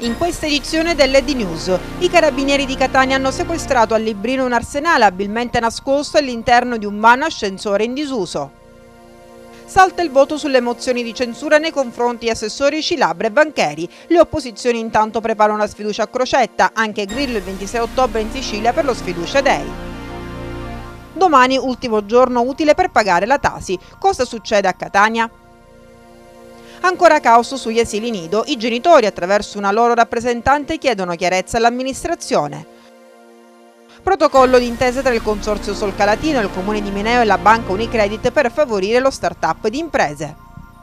In questa edizione dell'ED News, i carabinieri di Catania hanno sequestrato a Librino un arsenale abilmente nascosto all'interno di un vano ascensore in disuso. Salta il voto sulle mozioni di censura nei confronti di assessori Scilabra e Vancheri. Le opposizioni intanto preparano la sfiducia a Crocetta, anche Grillo il 26 ottobre in Sicilia per lo Sfiducia Day. Domani ultimo giorno utile per pagare la Tasi. Cosa succede a Catania? Ancora caos sugli asili nido, i genitori attraverso una loro rappresentante chiedono chiarezza all'amministrazione. Protocollo d'intesa tra il Consorzio Solcalatino, il Comune di Mineo e la Banca Unicredit per favorire lo start-up di imprese.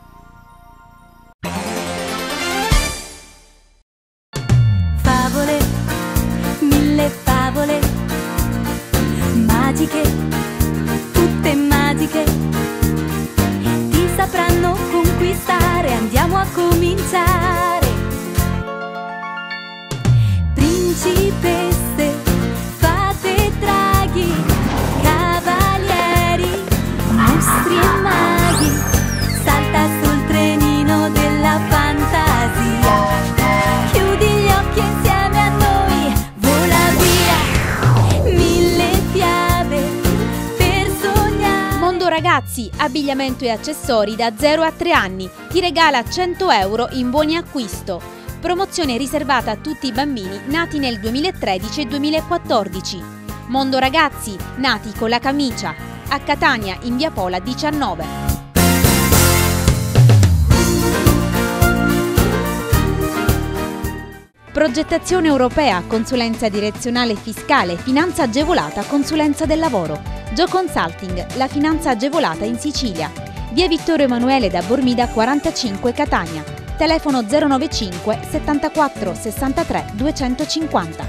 Favole, mille favole, magiche, tutte magiche, ti sapranno conquistare, andiamo a cominciare. Principesse, fate draghi, cavalieri, mostri e maghi, salta sul trenino della fantasia, chiudi gli occhi insieme a noi, vola via, mille fiabe per sognare. Mondo Ragazzi, abbigliamento e accessori da 0 a 3 anni, ti regala 100 euro in buoni acquisto. Promozione riservata a tutti i bambini nati nel 2013 e 2014. Mondo Ragazzi, nati con la camicia. A Catania, in via Pola 19. Progettazione europea, consulenza direzionale fiscale, finanza agevolata, consulenza del lavoro. Geo Consulting, la finanza agevolata in Sicilia. Via Vittorio Emanuele da Bormida 45 Catania. Telefono 095 74 63 250.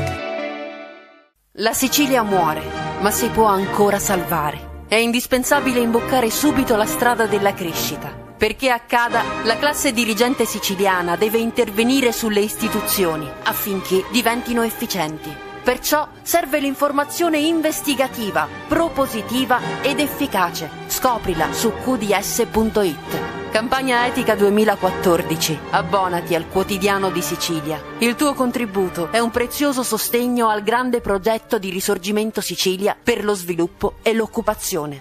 La Sicilia muore, ma si può ancora salvare. È indispensabile imboccare subito la strada della crescita. Perché accada, la classe dirigente siciliana deve intervenire sulle istituzioni affinché diventino efficienti. Perciò serve l'informazione investigativa, propositiva ed efficace. Scoprila su qds.it. Campagna Etica 2014. Abbonati al Quotidiano di Sicilia. Il tuo contributo è un prezioso sostegno al grande progetto di Risorgimento Sicilia per lo sviluppo e l'occupazione.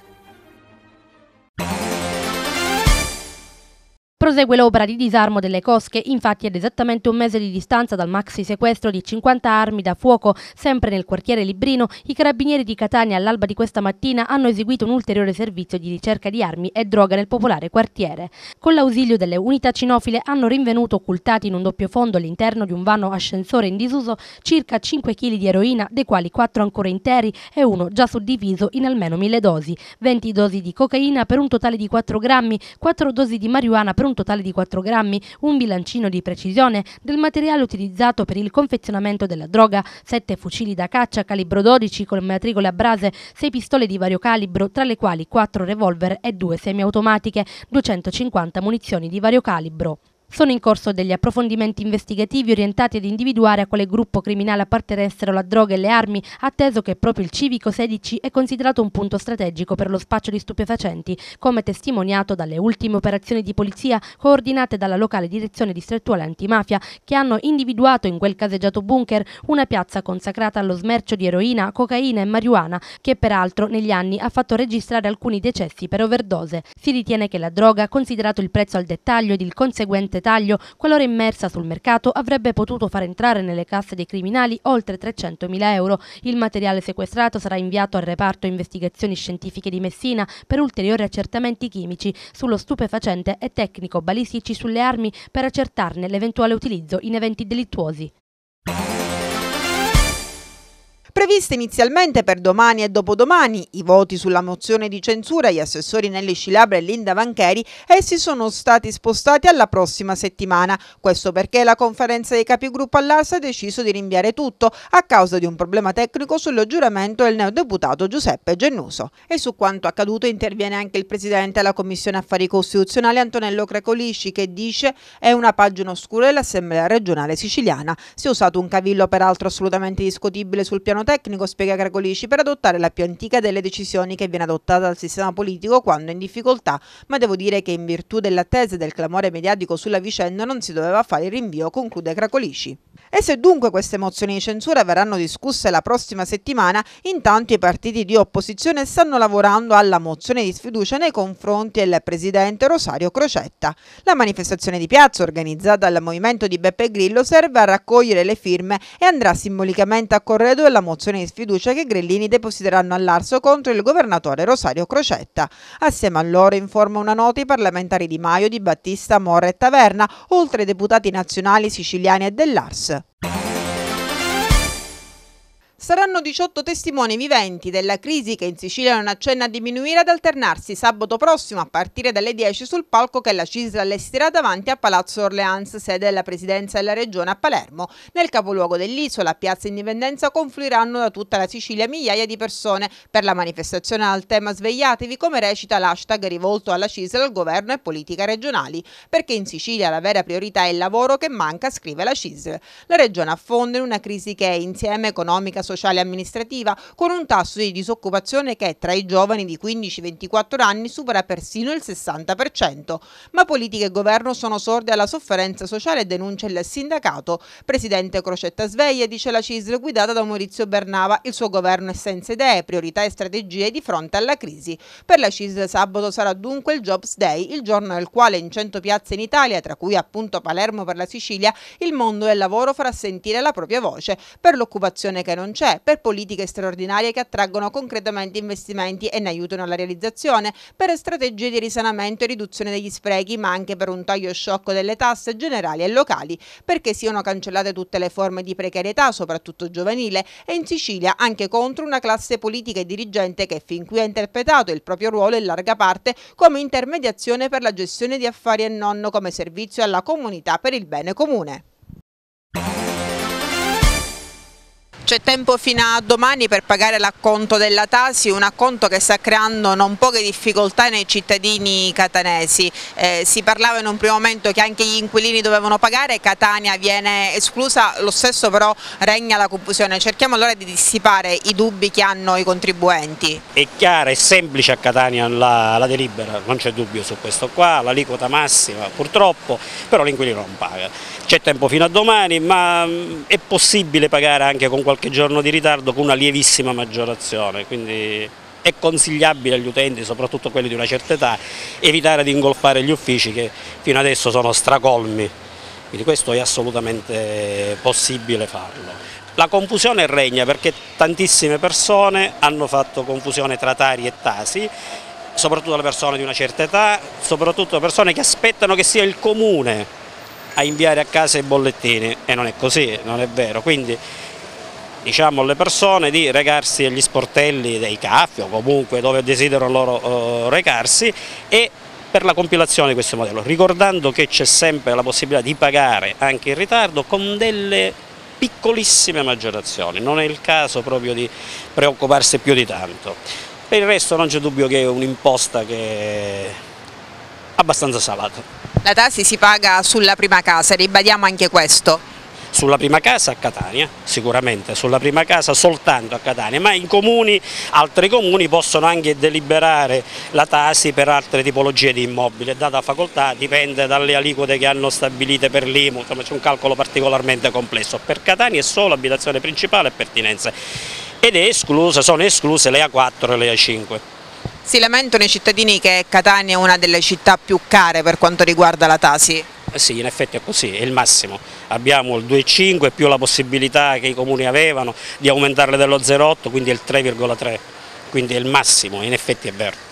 Prosegue l'opera di disarmo delle cosche, infatti ad esattamente un mese di distanza dal maxi sequestro di 50 armi da fuoco, sempre nel quartiere Librino, i carabinieri di Catania all'alba di questa mattina hanno eseguito un ulteriore servizio di ricerca di armi e droga nel popolare quartiere. Con l'ausilio delle unità cinofile hanno rinvenuto occultati in un doppio fondo all'interno di un vano ascensore in disuso circa 5 kg di eroina, dei quali 4 ancora interi e uno già suddiviso in almeno 1000 dosi, 20 dosi di cocaina per un totale di 4 grammi, 4 dosi di marijuana per un totale di 4 grammi, un bilancino di precisione del materiale utilizzato per il confezionamento della droga, 7 fucili da caccia calibro 12 con matricole a brase, 6 pistole di vario calibro, tra le quali 4 revolver e 2 semiautomatiche, 250 munizioni di vario calibro. Sono in corso degli approfondimenti investigativi orientati ad individuare a quale gruppo criminale appartenessero la droga e le armi, atteso che proprio il civico 16 è considerato un punto strategico per lo spaccio di stupefacenti, come testimoniato dalle ultime operazioni di polizia coordinate dalla locale direzione distrettuale antimafia, che hanno individuato in quel caseggiato bunker una piazza consacrata allo smercio di eroina, cocaina e marijuana, che peraltro negli anni ha fatto registrare alcuni decessi per overdose. Si ritiene che la droga, considerato il prezzo al dettaglio ed il conseguente taglio, qualora immersa sul mercato, avrebbe potuto far entrare nelle casse dei criminali oltre 300.000 euro. Il materiale sequestrato sarà inviato al reparto investigazioni scientifiche di Messina per ulteriori accertamenti chimici sullo stupefacente e tecnico-balistici sulle armi per accertarne l'eventuale utilizzo in eventi delittuosi. Previste inizialmente per domani e dopodomani i voti sulla mozione di censura agli assessori Nelly Scilabra e Linda Vancheri, essi sono stati spostati alla prossima settimana. Questo perché la conferenza dei capigruppo all'Ars ha deciso di rinviare tutto a causa di un problema tecnico sul giuramento del neodeputato Giuseppe Gennuso. E su quanto accaduto interviene anche il presidente della Commissione Affari Costituzionali Antonello Crecolisci, che dice è una pagina oscura dell'Assemblea regionale siciliana. Si è usato un cavillo peraltro assolutamente discutibile sul piano tecnico, spiega Cracolici, per adottare la più antica delle decisioni che viene adottata dal sistema politico quando è in difficoltà, ma devo dire che in virtù dell'attesa e del clamore mediatico sulla vicenda non si doveva fare il rinvio, conclude Cracolici. E se dunque queste mozioni di censura verranno discusse la prossima settimana, intanto i partiti di opposizione stanno lavorando alla mozione di sfiducia nei confronti del presidente Rosario Crocetta. La manifestazione di piazza organizzata dal movimento di Beppe Grillo serve a raccogliere le firme e andrà simbolicamente a corredo della mozione di sfiducia che i grillini depositeranno all'Arso contro il governatore Rosario Crocetta. Assieme a loro, informa una nota, i parlamentari Di Maio, Di Battista, Morra e Taverna, oltre ai deputati nazionali siciliani e dell'Ars. Saranno 18 testimoni viventi della crisi che in Sicilia non accenna a diminuire ad alternarsi sabato prossimo a partire dalle 10 sul palco che la CISL allestirà davanti a Palazzo Orleans, sede della presidenza della regione a Palermo. Nel capoluogo dell'isola, a Piazza Indipendenza, confluiranno da tutta la Sicilia migliaia di persone per la manifestazione al tema "Svegliatevi", come recita l'hashtag rivolto alla CISL, al governo e politica regionali. Perché in Sicilia la vera priorità è il lavoro che manca, scrive la CISL. La regione affonda in una crisi che è insieme economica, sociale e amministrativa, con un tasso di disoccupazione che tra i giovani di 15-24 anni supera persino il 60%. Ma politica e governo sono sordi alla sofferenza sociale, denuncia il sindacato. Presidente Crocetta sveglia, dice la CISL guidata da Maurizio Bernava, il suo governo è senza idee, priorità e strategie di fronte alla crisi. Per la CISL sabato sarà dunque il Jobs Day, il giorno nel quale in 100 piazze in Italia, tra cui appunto Palermo per la Sicilia, il mondo del lavoro farà sentire la propria voce per l'occupazione che non c'è, per politiche straordinarie che attraggono concretamente investimenti e ne aiutano alla realizzazione, per strategie di risanamento e riduzione degli sprechi, ma anche per un taglio sciocco delle tasse generali e locali, perché siano cancellate tutte le forme di precarietà, soprattutto giovanile, e in Sicilia anche contro una classe politica e dirigente che fin qui ha interpretato il proprio ruolo in larga parte come intermediazione per la gestione di affari e non come servizio alla comunità per il bene comune. C'è tempo fino a domani per pagare l'acconto della Tasi, un acconto che sta creando non poche difficoltà nei cittadini catanesi. Si parlava in un primo momento che anche gli inquilini dovevano pagare, Catania viene esclusa, lo stesso però regna la confusione. Cerchiamo allora di dissipare i dubbi che hanno i contribuenti. È chiara e semplice a Catania la delibera, non c'è dubbio su questo qua, l'aliquota massima purtroppo, però l'inquilino non paga. C'è tempo fino a domani, ma è possibile pagare anche con qualche giorno di ritardo con una lievissima maggiorazione, quindi è consigliabile agli utenti, soprattutto quelli di una certa età, evitare di ingolfare gli uffici che fino adesso sono stracolmi, quindi questo è assolutamente possibile farlo. La confusione regna perché tantissime persone hanno fatto confusione tra Tari e Tasi, soprattutto le persone di una certa età, soprattutto le persone che aspettano che sia il comune a inviare a casa i bollettini, e non è così, non è vero, quindi diciamo alle persone di recarsi agli sportelli dei CAF o comunque dove desiderano loro recarsi e per la compilazione di questo modello, ricordando che c'è sempre la possibilità di pagare anche in ritardo con delle piccolissime maggiorazioni, non è il caso proprio di preoccuparsi più di tanto. Per il resto non c'è dubbio che è un'imposta che è abbastanza salata. La Tasi si paga sulla prima casa, ribadiamo anche questo. Sulla prima casa a Catania, sicuramente, sulla prima casa soltanto a Catania, ma in comuni, altri comuni possono anche deliberare la Tasi per altre tipologie di immobili, è data facoltà, dipende dalle aliquote che hanno stabilite per l'IMU, insomma c'è un calcolo particolarmente complesso. Per Catania è solo abitazione principale e pertinenze ed sono escluse le A4 e le A5. Si lamentano i cittadini che Catania è una delle città più care per quanto riguarda la Tasi? Sì, in effetti è così, è il massimo. Abbiamo il 2,5 più la possibilità che i comuni avevano di aumentarle dello 0,8, quindi è il 3,3, quindi è il massimo, in effetti è vero.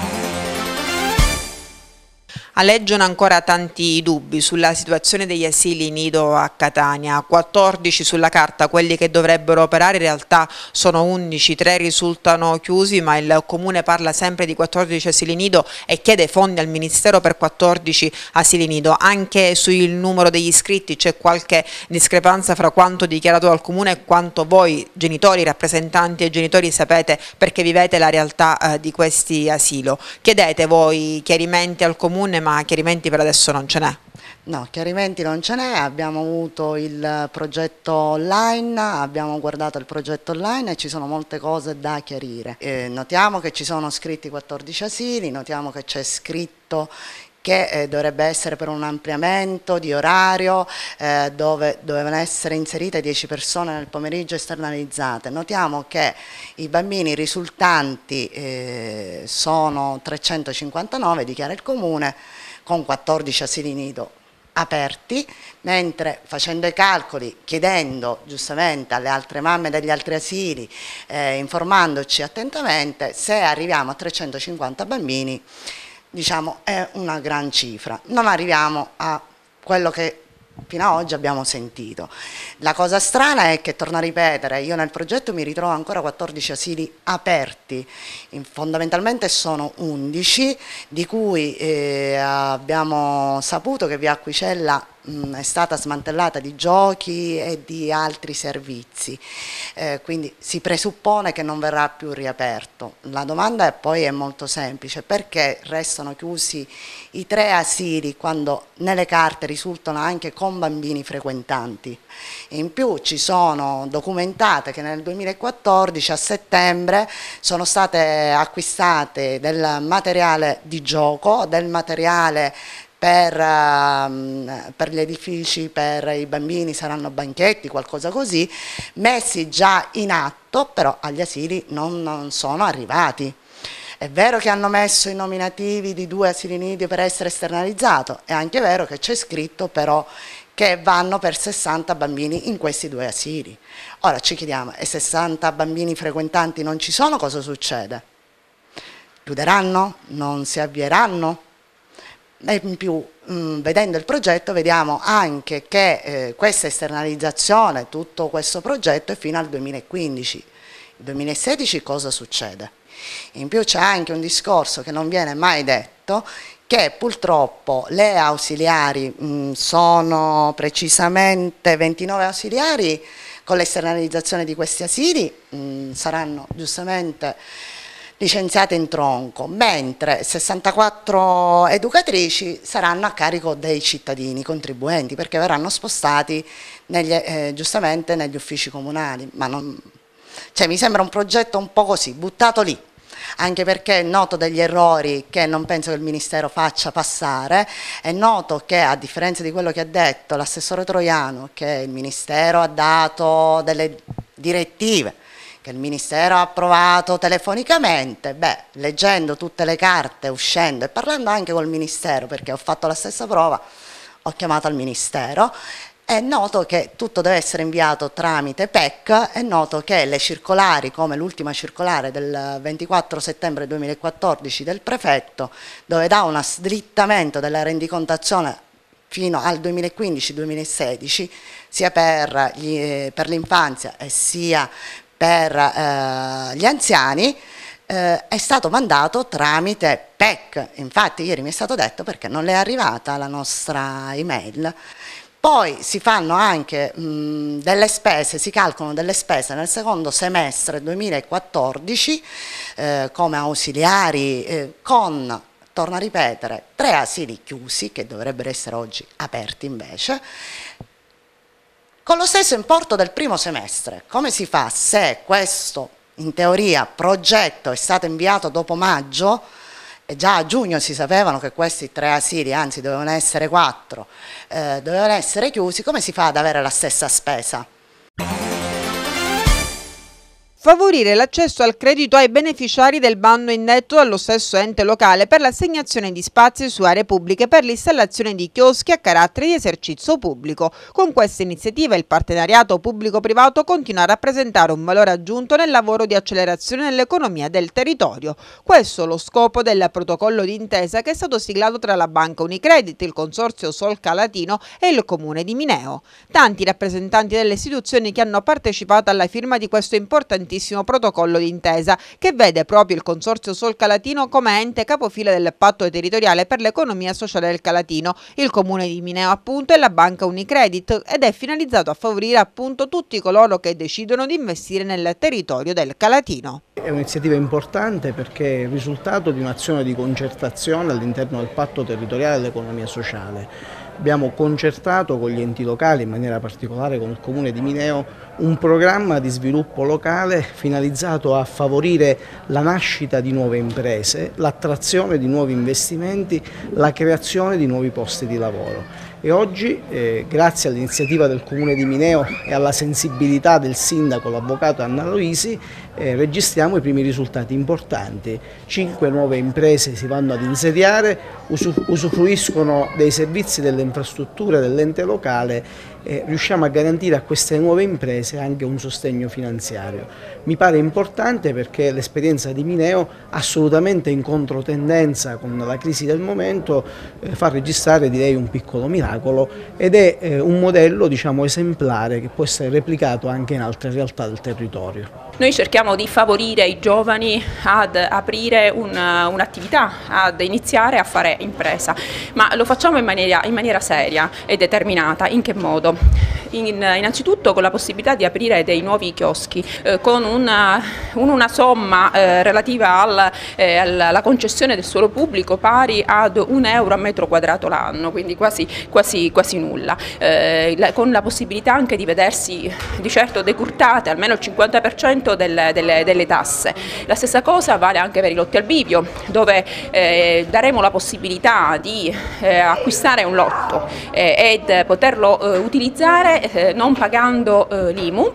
Aleggiano ancora tanti dubbi sulla situazione degli asili nido a Catania, 14 sulla carta quelli che dovrebbero operare, in realtà sono 11, 3 risultano chiusi, ma il Comune parla sempre di 14 asili nido e chiede fondi al Ministero per 14 asili nido. Anche sul numero degli iscritti c'è qualche discrepanza fra quanto dichiarato dal Comune e quanto voi genitori, rappresentanti e genitori sapete perché vivete la realtà di questi asili. Chiedete voi chiarimenti al Comune, ma chiarimenti per adesso non ce n'è. No, chiarimenti non ce n'è, abbiamo avuto il progetto online, abbiamo guardato il progetto online e ci sono molte cose da chiarire. Notiamo che ci sono scritti 14 asili, notiamo che c'è scritto che dovrebbe essere per un ampliamento di orario dove dovevano essere inserite 10 persone nel pomeriggio esternalizzate. Notiamo che i bambini risultanti sono 359, dichiara il Comune, con 14 asili nido aperti, mentre facendo i calcoli, chiedendo giustamente alle altre mamme degli altri asili, informandoci attentamente, se arriviamo a 350 bambini, diciamo è una gran cifra, non arriviamo a quello che fino ad oggi abbiamo sentito. La cosa strana è che, torno a ripetere, io nel progetto mi ritrovo ancora 14 asili aperti, fondamentalmente sono 11, di cui abbiamo saputo che via Acquicella è stata smantellata di giochi e di altri servizi, quindi si presuppone che non verrà più riaperto. La domanda poi è molto semplice: perché restano chiusi i 3 asili quando nelle carte risultano anche con bambini frequentanti? In più ci sono documentate che nel 2014 a settembre sono state acquistate del materiale di gioco, del materiale per gli edifici, per i bambini, saranno banchetti, qualcosa così, messi già in atto, però agli asili non sono arrivati. È vero che hanno messo i nominativi di 2 asili nido per essere esternalizzato, è anche vero che c'è scritto però che vanno per 60 bambini in questi 2 asili. Ora ci chiediamo, e 60 bambini frequentanti non ci sono, cosa succede? Chiuderanno? Non si avvieranno? E in più, vedendo il progetto, vediamo anche che questa esternalizzazione, tutto questo progetto è fino al 2015. Il 2016 cosa succede? In più c'è anche un discorso che non viene mai detto, che purtroppo le ausiliari, sono precisamente 29 ausiliari con l'esternalizzazione di questi asili, saranno giustamente licenziate in tronco, mentre 64 educatrici saranno a carico dei cittadini contribuenti, perché verranno spostati giustamente negli uffici comunali. Ma mi sembra un progetto un po' così, buttato lì, anche perché è noto degli errori che non penso che il Ministero faccia passare. È noto che, a differenza di quello che ha detto l'assessore Troiano, che il Ministero ha dato delle direttive che il Ministero ha approvato telefonicamente, leggendo tutte le carte, uscendo e parlando anche col Ministero, perché ho fatto la stessa prova, ho chiamato al Ministero, è noto che tutto deve essere inviato tramite PEC, è noto che le circolari, come l'ultima circolare del 24 settembre 2014 del prefetto, dove dà uno slittamento della rendicontazione fino al 2015-2016, sia per l'infanzia e sia per gli anziani, è stato mandato tramite PEC. Infatti ieri mi è stato detto perché non le è arrivata la nostra email. Poi si fanno anche delle spese, si calcolano delle spese nel secondo semestre 2014 come ausiliari con, torno a ripetere, 3 asili chiusi che dovrebbero essere oggi aperti invece, con lo stesso importo del primo semestre. Come si fa se questo, in teoria, progetto è stato inviato dopo maggio e già a giugno si sapevano che questi 3 asili, anzi dovevano essere 4, dovevano essere chiusi? Come si fa ad avere la stessa spesa? Favorire l'accesso al credito ai beneficiari del bando indetto dallo stesso ente locale per l'assegnazione di spazi su aree pubbliche per l'installazione di chioschi a carattere di esercizio pubblico. Con questa iniziativa il partenariato pubblico-privato continua a rappresentare un valore aggiunto nel lavoro di accelerazione dell'economia del territorio. Questo è lo scopo del protocollo d'intesa che è stato siglato tra la Banca Unicredit, il Consorzio Solca Latino e il Comune di Mineo. Tanti rappresentanti delle istituzioni che hanno partecipato alla firma di questo importantissimo protocollo d'intesa, che vede proprio il Consorzio Solca Latino come ente capofila del patto territoriale per l'economia sociale del Calatino, il Comune di Mineo appunto e la Banca Unicredit, ed è finalizzato a favorire appunto tutti coloro che decidono di investire nel territorio del Calatino. È un'iniziativa importante perché è il risultato di un'azione di concertazione all'interno del patto territoriale dell'economia sociale. abbiamo concertato con gli enti locali, in maniera particolare con il Comune di Mineo, un programma di sviluppo locale finalizzato a favorire la nascita di nuove imprese, l'attrazione di nuovi investimenti, la creazione di nuovi posti di lavoro. E oggi, grazie all'iniziativa del Comune di Mineo e alla sensibilità del sindaco, l'avvocato Anna Loisi, registriamo i primi risultati importanti. 5 nuove imprese si vanno ad insediare, usufruiscono dei servizi delle infrastrutture dell'ente locale e riusciamo a garantire a queste nuove imprese anche un sostegno finanziario. Mi pare importante perché l'esperienza di Mineo, assolutamente in controtendenza con la crisi del momento, fa registrare, direi, un piccolo miracolo ed è un modello, diciamo, esemplare che può essere replicato anche in altre realtà del territorio. Noi cerchiamo di favorire i giovani ad aprire un'attività, ad iniziare a fare impresa, ma lo facciamo in maniera seria e determinata. In che modo? Innanzitutto con la possibilità di aprire dei nuovi chioschi con una somma relativa alla concessione del suolo pubblico pari ad €1 a metro quadrato l'anno, quindi quasi nulla, con la possibilità anche di vedersi di certo decurtate almeno il 50% delle tasse. La stessa cosa vale anche per i lotti al bivio, dove daremo la possibilità di acquistare un lotto ed poterlo utilizzare non pagando l'IMU,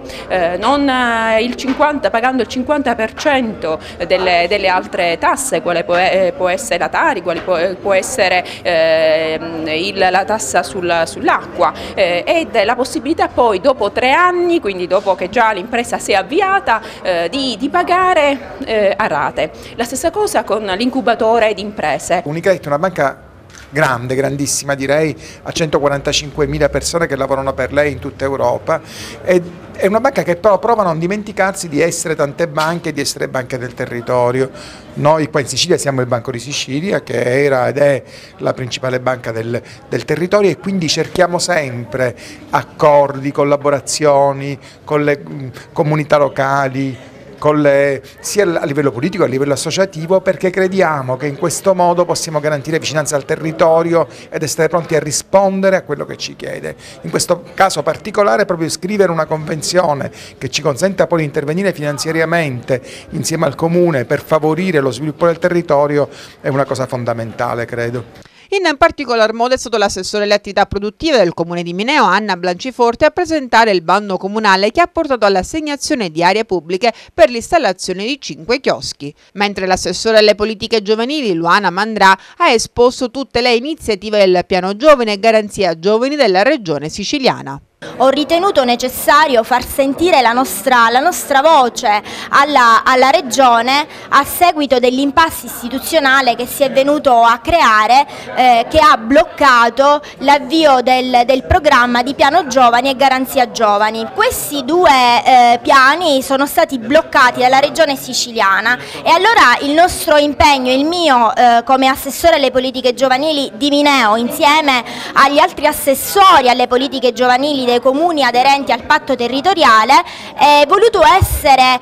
pagando il 50% delle altre tasse, quale può essere la Tari, quale può essere la tassa sull'acqua, ed la possibilità poi dopo 3 anni, quindi dopo che già l'impresa si è avviata, di pagare a rate. La stessa cosa con l'incubatore di imprese. Unicredit è una banca grande, grandissima direi, ha 145.000 persone che lavorano per lei in tutta Europa, è una banca che però prova a non dimenticarsi di essere tante banche e di essere banche del territorio. Noi qua in Sicilia siamo il Banco di Sicilia, che era ed è la principale banca del territorio, e quindi cerchiamo sempre accordi, collaborazioni con le comunità locali, sia a livello politico che a livello associativo, perché crediamo che in questo modo possiamo garantire vicinanza al territorio ed essere pronti a rispondere a quello che ci chiede. In questo caso particolare proprio scrivere una convenzione che ci consenta poi di intervenire finanziariamente insieme al Comune per favorire lo sviluppo del territorio è una cosa fondamentale, credo. In particolar modo è stato l'assessore alle attività produttive del Comune di Mineo, Anna Blanciforte, a presentare il bando comunale che ha portato all'assegnazione di aree pubbliche per l'installazione di 5 chioschi, mentre l'assessore alle politiche giovanili, Luana Mandrà, ha esposto tutte le iniziative del Piano Giovani e Garanzia Giovani della Regione Siciliana. Ho ritenuto necessario far sentire la nostra voce alla Regione a seguito dell'impasse istituzionale che si è venuto a creare, che ha bloccato l'avvio del programma di Piano Giovani e Garanzia Giovani. Questi 2 piani sono stati bloccati dalla Regione Siciliana e allora il nostro impegno, il mio come assessore alle politiche giovanili di Mineo, insieme agli altri assessori alle politiche giovanili dei comuni aderenti al patto territoriale, è voluto essere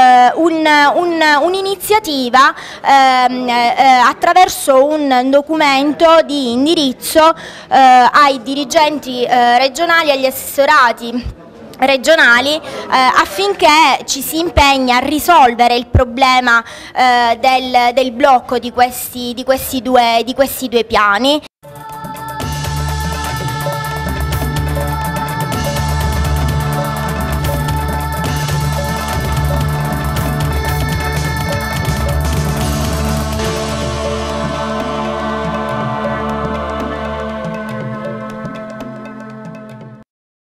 un'iniziativa attraverso un documento di indirizzo ai dirigenti regionali e agli assessorati regionali affinché ci si impegni a risolvere il problema del blocco di questi due piani.